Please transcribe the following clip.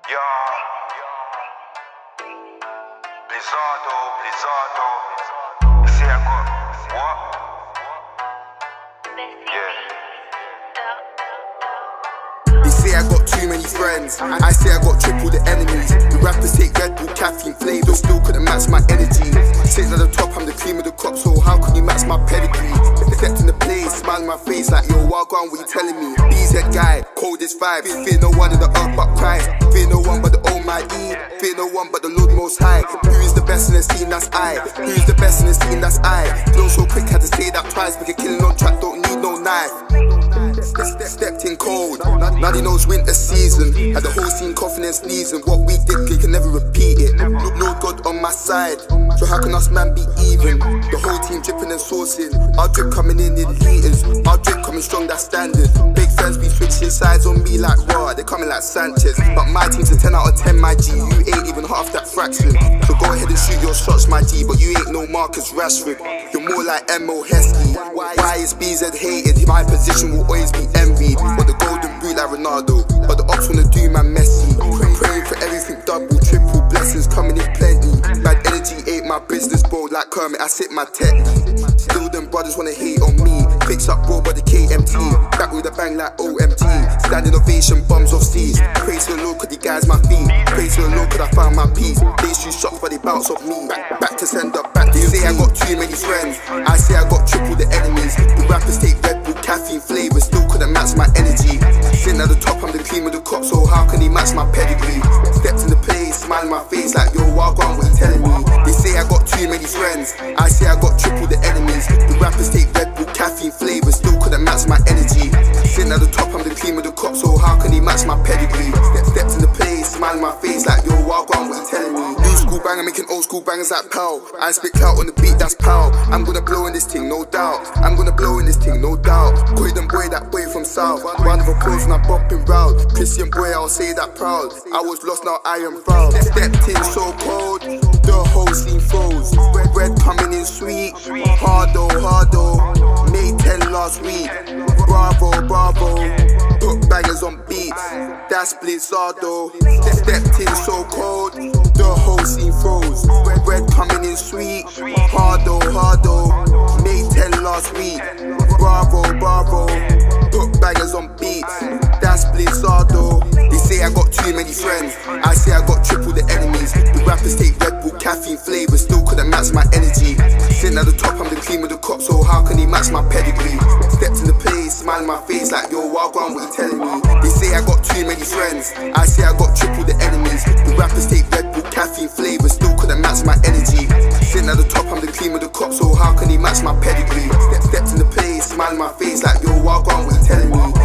Blizzardo. You see I got what? They say I got too many friends, I say I got triple the enemies. The rappers take Red Bull, caffeine flavor, still couldn't match my energy. Sitting at the top, I'm the cream of the crop, so how can you match my pedigree? Stepped in the place, smile in my face like, yo, Wagwan, what you telling me? BZ guy, coldest vibes, fear no one in the earth but Christ. Fear no one but the Almighty, fear no one but the Lord Most High. Who is the best in the scene, that's I. Who is the best in the scene, that's I. Flow so quick, had to say that twice, make a killing on track, don't need no knife. Stepped in cold, now they knows winter season. Had the whole scene coughing and sneezing. What we did, they can never repeat it. No God on my side, so how can us man be even? The whole team dripping and saucing. Our drip coming in liters, our drip coming strong, that's standard. Big fans be switching sides on me like raw, they coming like Sanchez. But my team's a 10 out of 10, my G. You ain't even half that fraction. So go ahead and shoot your shots, my G, but you ain't no Marcus Rashford. You're more like M.O. Heskey. Why is BZ hated? My position will always be envied. But the golden boot like Ronaldo, but the ops wanna do my Messi. Praying for everything double, triple, blessings coming in plenty. Bad energy ain't my business, bro, like Kermit, I sit my technique. Still them brothers wanna hate on me. Fix up bro by the KMT, back with a bang like OMG. Standing ovation, bums off seas. Praise to the Lord cause the guys my feet. Praise to the Lord cause I found my peace. They shoot shots but they bounce off me. Back to send up, back to say I got too many friends, I say I got triple the enemies. The rappers take Red Bull, caffeine flavor, still couldn't match my energy. Sitting at the top, I'm the cream of the crop, so how can he match my pedigree? Stepped in the place, smile in my face like, yo, Wagwan, what you telling me? They say I got too many friends, I say I got triple the enemies. The rappers take Red Bull, caffeine flavor, still couldn't match my energy. Sitting at the top, I'm the cream of the crop, so how can he match my pedigree? Stepped in the place, smile in my face like, yo, Wagwan, what you telling me? New school banger, making old school bangers like pow. I spit clout on the beat, that's pow. I'm gonna blow in this thing, no doubt. I'm gonna blow in this thing, no doubt. Croydon boy, that boy from South. Round of applause and I'm bopping round. Christian boy, I'll say that proud. I was lost, now I am found. Stepped in so cold, the whole scene froze. Bread coming in sweet, hardo. Made 10 last week. Bravo. Put bangers on beats, that's Blizzardo. Stepped in so cold, the whole scene froze. Bread coming in sweet, hardo. Made 10 last week. Bravo. Put bangers on beats, that's Blizzardo. They say I got too many friends, I say I got triple the enemies. The rappers take Red Bull, caffeine flavor, still couldn't match my energy. Sitting at the top, I'm the cream of the crop, so how can he match my pedigree? Stepped in the place, smile in my face like, yo, Wagwan, what you telling me? They say I got too many friends, I say I got triple the enemies. The rappers take Red Bull, caffeine flavor, still couldn't match my energy. Sitting at the top, I'm the cream of the crop, so how can he match my pedigree? Stepped in the place, smile in my face like, yo, Wagwan, what you telling me?